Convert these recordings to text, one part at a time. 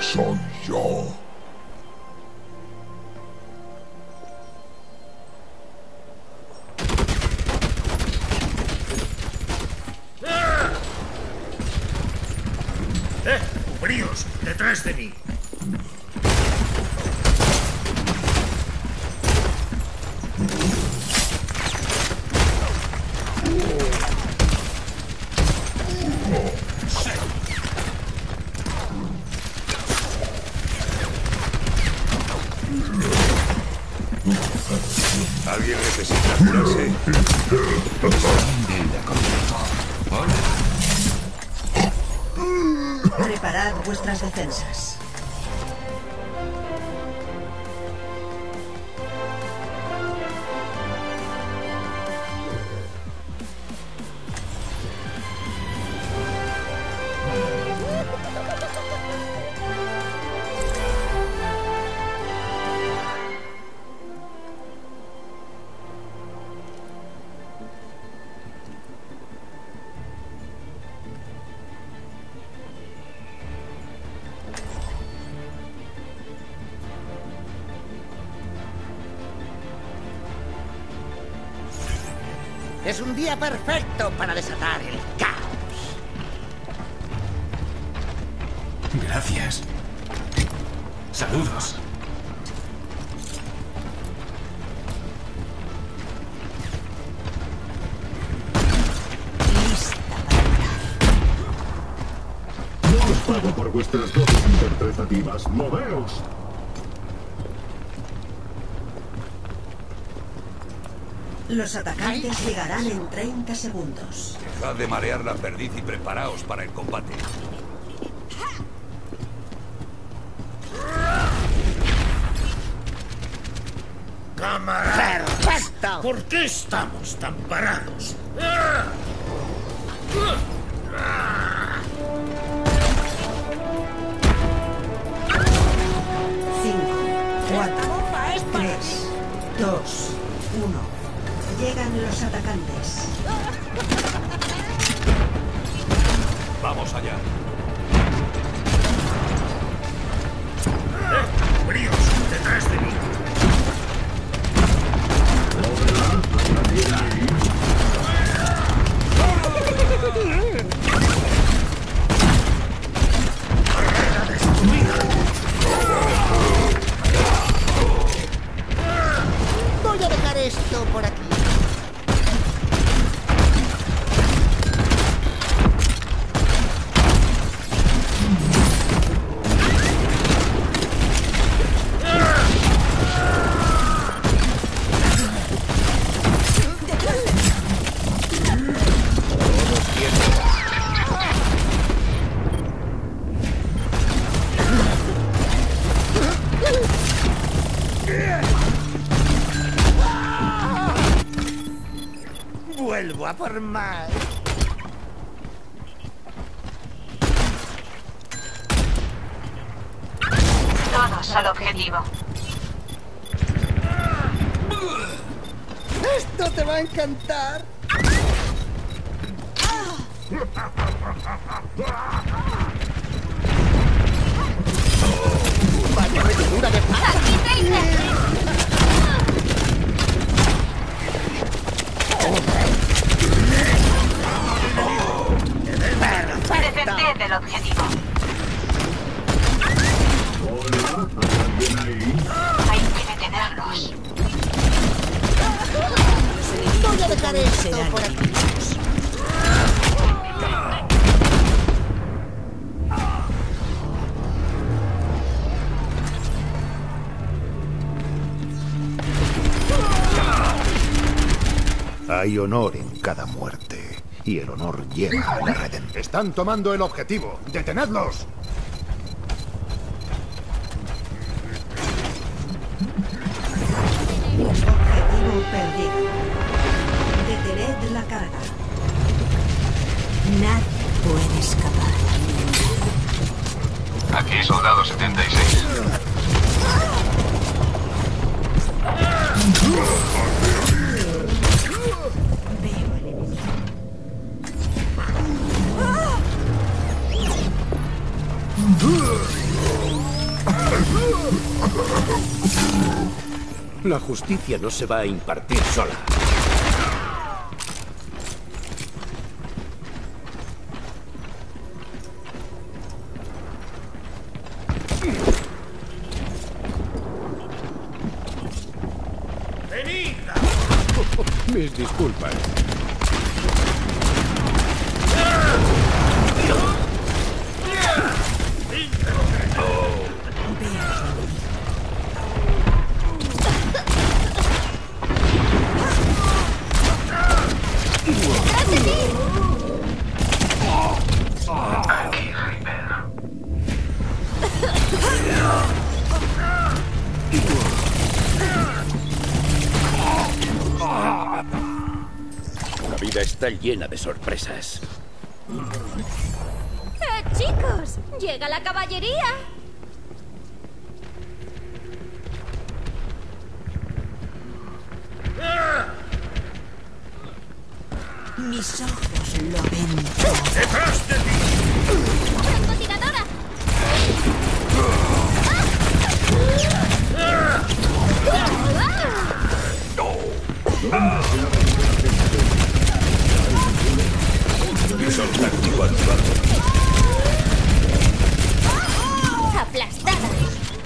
Soy yo. ¡Cubríos! ¡Detrás de mí! ¿Alguien necesita curarse? Preparad vuestras defensas. Es un día perfecto para desatar el caos. Gracias. Saludos. No os pago por vuestras dotes interpretativas. ¡Moveos! Los atacantes llegarán en 30 segundos. Dejad de marear la perdiz y preparaos para el combate. ¡Camarada! ¡Perfecto! ¿Por qué estamos tan parados? 5, 4, 3, 2, 1. Llegan los atacantes. ¡Vamos allá! ¡Cubríos! ¡Detrás de mí! ¡Barrera destruida! Voy a dejar esto por aquí. Vuelvo a por más. Todos al objetivo. Esto te va a encantar. Vaya aventura de paz. ¡Aquí te Defended el objetivo. Hay que detenerlos. Voy a dejar esto por aquí. Hay honor en cada muerte, y el honor lleva a la redención. ¡Están tomando el objetivo! ¡Detenedlos! Objetivo perdido. Detened la carga. Nadie puede escapar. Aquí, soldado 76. Veo el enemigo. La justicia no se va a impartir sola. ¡Venid! Mis disculpas. Aquí, Reaper. La vida está llena de sorpresas. ¡Chicos! ¡Llega la caballería! Mis ojos lo ven todo. ¡Detrás de ti! ¡Francotiradora! Visor táctico activado. ¡Aplastada!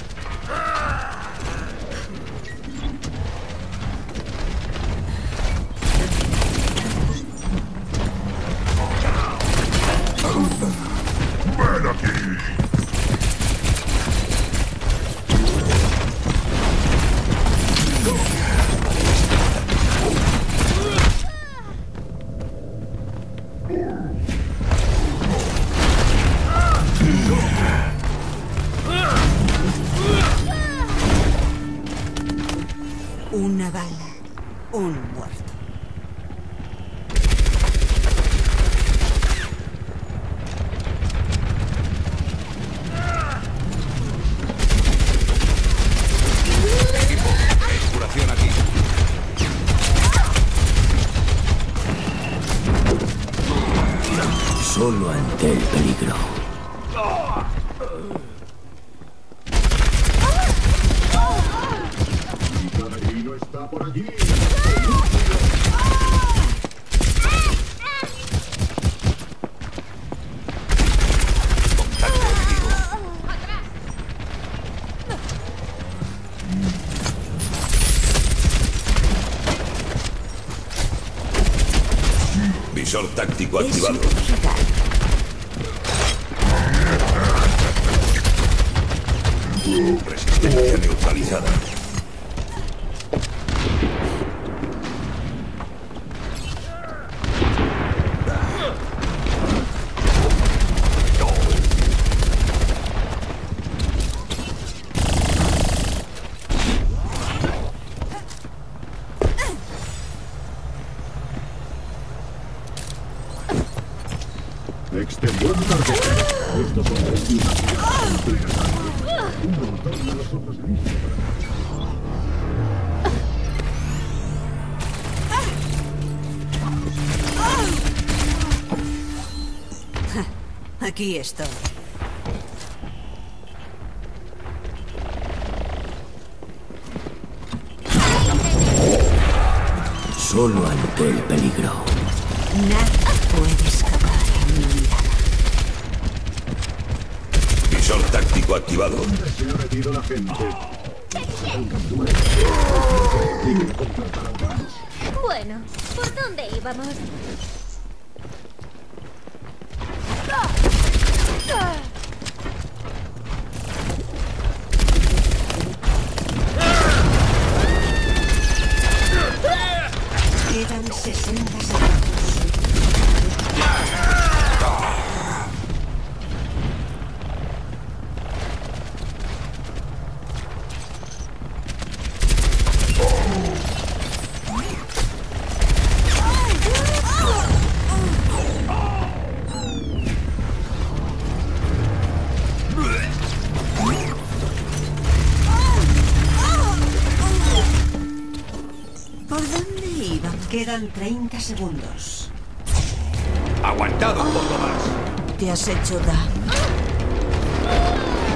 ¡Ven aquí! Una bala, un muerto. Equipo, curación aquí. Solo ante el peligro. ¡Mi camerino está por allí! Contacto enemigo. Visor táctico activado. Resistencia neutralizada. Exterior target. Estos son destinos completas. Un montón de los otros he visto para... Aquí estoy. Solo ante el peligro. Nada puede escapar a mi mirada. Visor táctico activado. ¿Dónde se ha metido la gente? Bueno, ¿por dónde íbamos? Quedan 60 segundos. ¿Por dónde iban? Quedan 30 segundos. Aguantado un poco más. Te has hecho daño.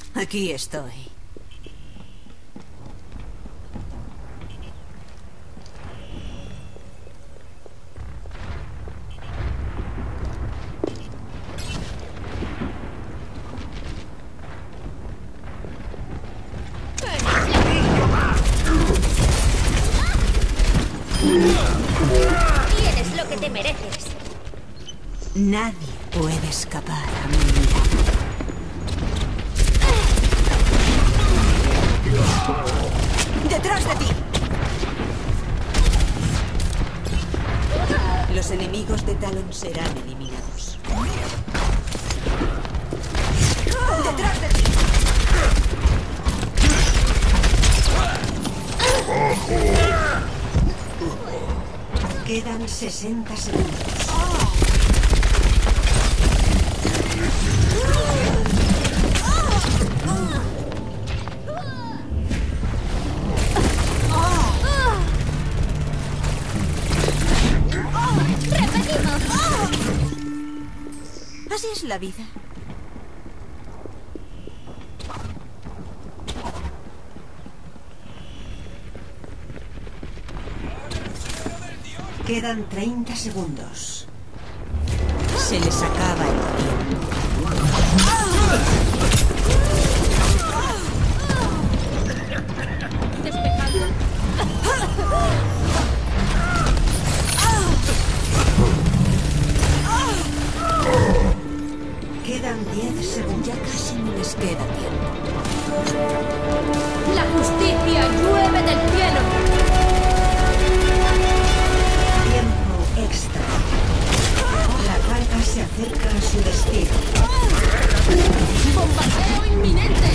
Aquí estoy. Tienes lo que te mereces. Nadie puede escapar a mi mirada. ¡Detrás de ti! Los enemigos de Talon serán eliminados. ¡Detrás de ti! Quedan 60 segundos. ¡Repetimos! Así es la vida. Quedan 30 segundos. Se les acaba el tiempo. Despejado. Quedan 10 segundos. Ya casi no les queda tiempo. La justicia llueve del cielo. Tiempo extra. La carga se acerca a su destino. ¡Bombardeo inminente!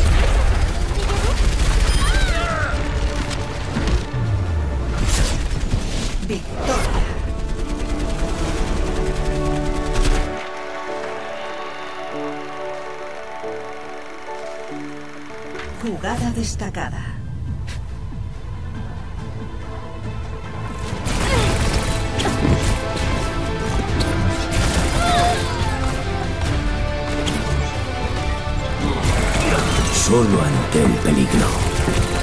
Victoria. Jugada destacada. Solo ante el peligro.